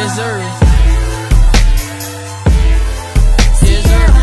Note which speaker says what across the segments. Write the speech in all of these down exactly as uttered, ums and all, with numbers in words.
Speaker 1: Yes, sir.
Speaker 2: Ciara.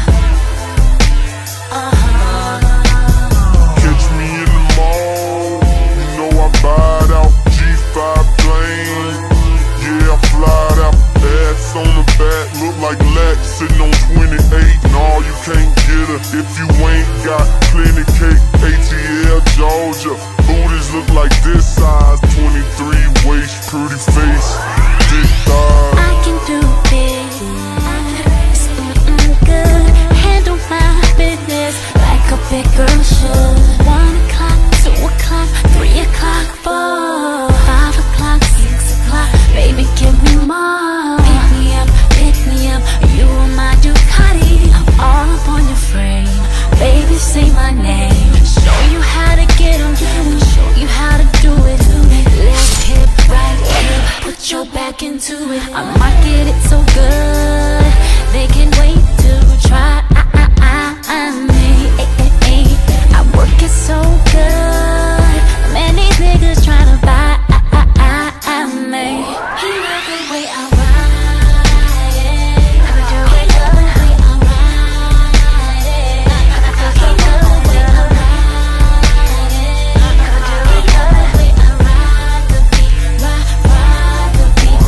Speaker 2: Uh-huh.
Speaker 3: Catch me in the mall, you know I buyed out. G five plane, yeah I flyed out. Ass on the back, look like Lex sitting on twenty-eight. No, you can't get her if you ain't got plenty cake. A T L Georgia, booties look like this size. Twenty-three waist, pretty face, big thighs.
Speaker 2: I can do this, it's mm-mm good. Handle my business like a big girl should. One o'clock, two o'clock, three o'clock, four, five o'clock, six o'clock. Baby, give me more. Pick me up, pick me up. You are my Ducati. I'm all up on your frame. Baby, say my name. Show you how to get 'em. Show you how to do it. Left hip, right hip. Put your back into it. I market it so good. They can't wait to try me. I work it so good. Many niggas tryna buy me. He love the way I ride it. I do it the way I ride it. He love the way I ride it. I do it the way I ride the beat. Ride, ride the beat.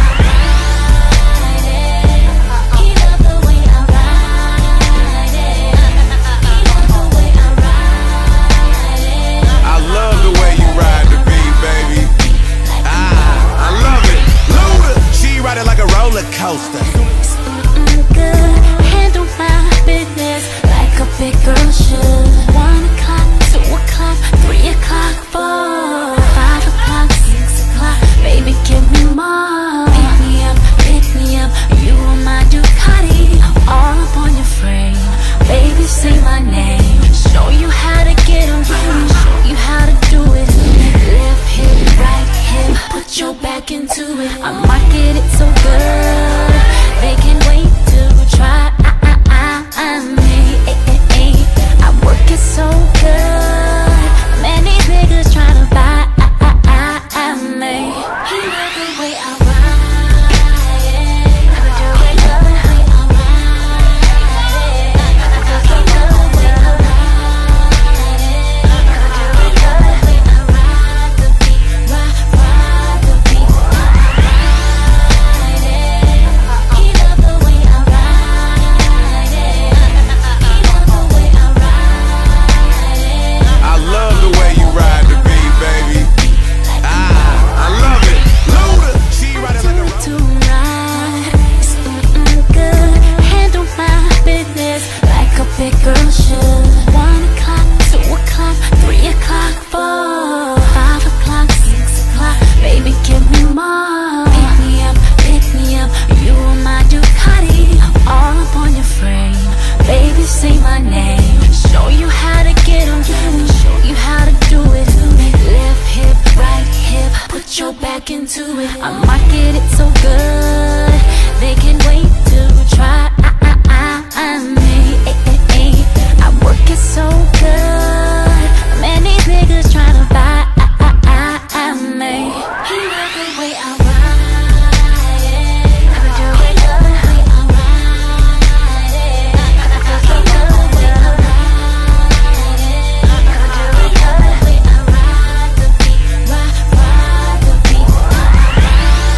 Speaker 2: Ride it. He love the way I ride it. He love the way I ride it.
Speaker 4: I love the way you ride the beat, baby. Ah, I love it. Luda, she ride it like a roller coaster.
Speaker 2: It's mm-mm good. Handle my business like a big girl should. One o'clock, two o'clock, three o'clock, four, five o'clock, six o'clock. Baby, give me more. Pick me up, pick me up. You are my Ducati. I'm all up on your frame. Baby, say my name. Show you how to get 'em. Show you how to do it. Left hip, right hip. Put your back into it. I market it so good. They can't wait to try me. I work it so good. Many niggas tryna buy me. He love the way I ride it. I do it the way I ride it. He love the way I ride it. I do it the way I ride the beat. Ride, ride the beat. Ride it. He love the way I ride it. He love the way I ride it.
Speaker 4: I love the way you ride the beat, baby. Ah, I love it. Luda, she ride it like a
Speaker 2: To ride, it's mm-mm good. Handle my business like a big girl should. One o'clock, two o'clock, three o'clock, four, five o'clock, six o'clock. Baby, give me more. Pick me up, pick me up. You are my Ducati. I'm all up on your frame. Baby, say my name. Show you how to get 'em. Show you how to do it. Left hip, right hip. Put your back into it. I market it so good. They can't wait to try me. I work it so good. Many niggas tryna buy me. He love the way I ride it. I do it the way I ride it. He love the way I ride it. I do it the way I ride the beat. Ride, ride the beat. Ride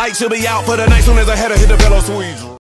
Speaker 4: light, she'll be out for the night soon as I had her hit the pillow squeeze.